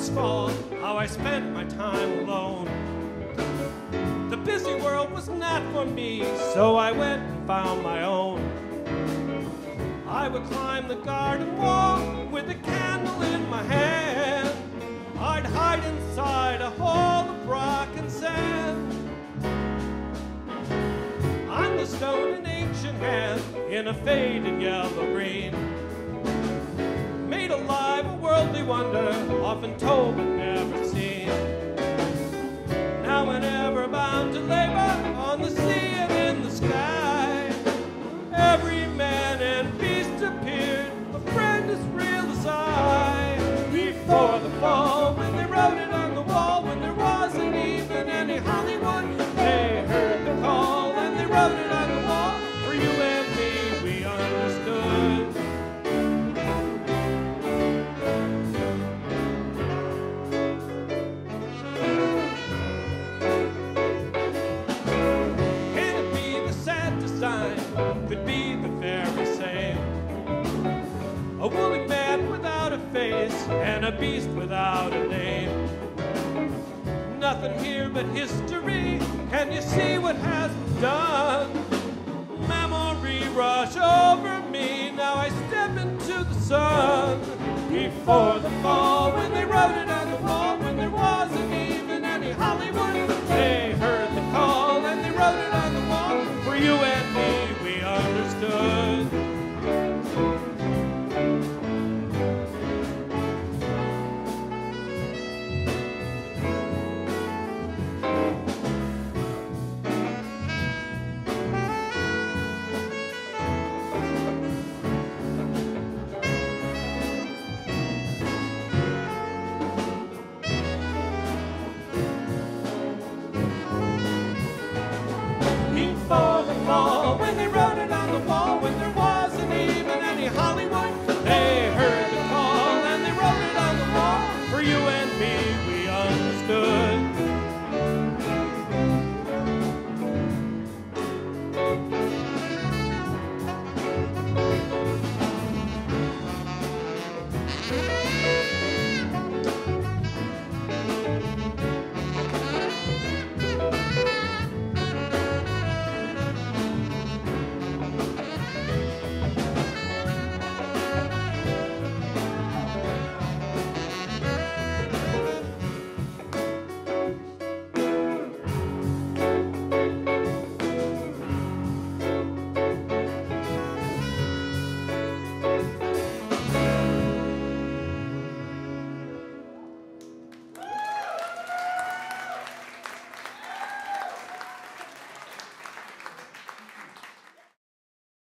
last fall, how I spent my time alone. The busy world was not for me, so I went and found my own. I would climb the garden wall with a candle in my hand. I'd hide inside a hole of rock and sand. I'm the stone in ancient hand in a faded yellow green, made alive a worldly wonder, often told but never seen. Now and ever bound to labor on the sea and in the sky, every man and beast appeared, a friend as real as I. Before the fall, when they wrote it on the wall, when there wasn't even any Hollywood, they heard the call and they wrote it on the wall. For you and me, we understood. Can it be the sad design? Could be the very same. A woolly man without a face and a beast without a name. Nothing here but history. Can you see what has been done? Memory rush over me. Now I step into the sun. Before the fall, when they wrote it